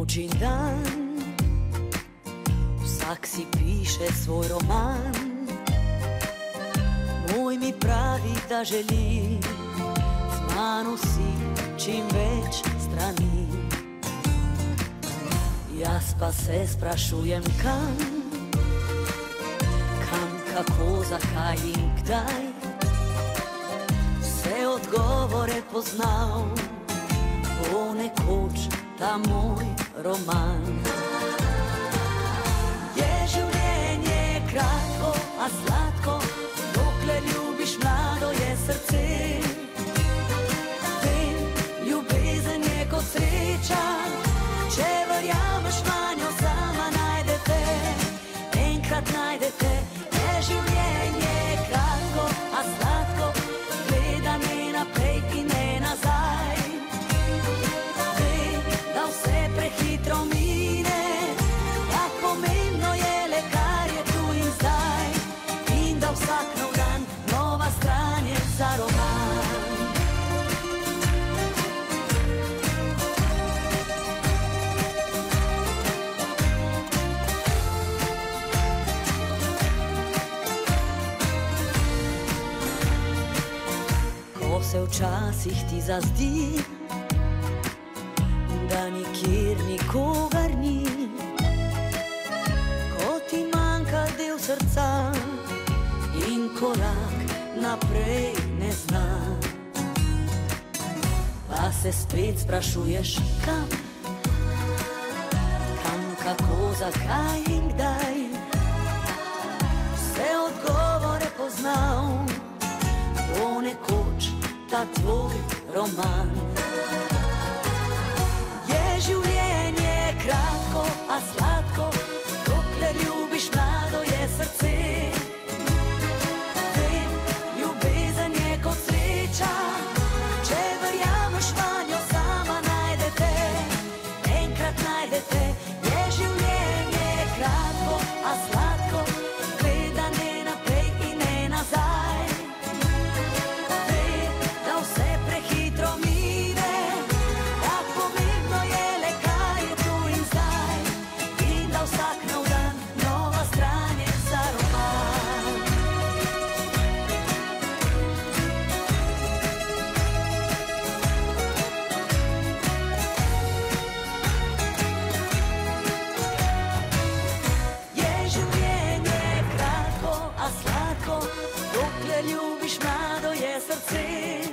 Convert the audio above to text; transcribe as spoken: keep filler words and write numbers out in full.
noč in dan, vsak si piše svoj roman. Moj mi pravi, da želi z mano si čim več strani. Jaz pa se sprašujem kam, kam, kako, zakaj in kdaj. Vse odgovore poznal bo nekoč ta moj roman. Je življenje kratko, a sladko, dokler ljubiš mlado je srce. Vem, ljubezen je kot sreča, če verjameš vanjo, sama najdete, enkrat najdete. Je življenje kratko, a sladko, gledanje naprej in ne nazaj. Vem, da vse prehitro mine, a pomembno je le, kar je tu in zdaj, in da vsak nov dan nova stran je za roman. Ko se včasih ti zazdi, da nikjer nikogar ni, ko ti manjka del srca in korak naprej ne zna, pa se spet sprašuješ kam, kam, kako, zakaj in kdaj. Vse odgovore poznal bo nekoč ta tvoj roman. Je življenje kratko, a sladko, dokler ljubiš mlado je srce. Vem, ljubezen je kot sreča, če verjameš vanjo, sama najdete, enkrat najdete. Je življenje kratko, a sladko, gledanje naprej in ne nazaj. Vem, da vse prehitro mine, a pomembno je le, kar je tu in zdaj, in da vsak nov dan nova stran je za roman. Je življenje kratko, a sladko, dokler ljubiš mlado je srce.